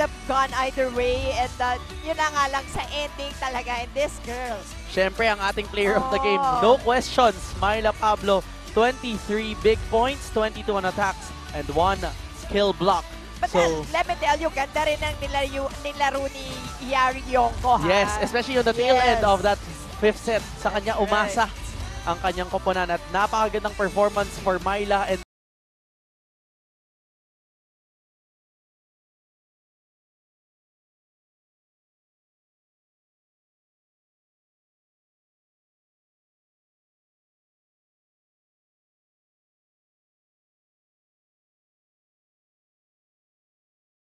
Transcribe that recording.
have gone either way. And yun na nga lang sa ending talaga. And this girl. Siyempre, ang ating player of the game, no questions, Myla Pablo, 23 big points, 22 on attacks, and 1 skill block. But So, let me tell you, ganda rin ang nilaro ni Yari Yongko, ha? yes, especially on the tail end of that 5th set, sa kanya umasa ang kanyang koponan at napakagandang performance for Myla and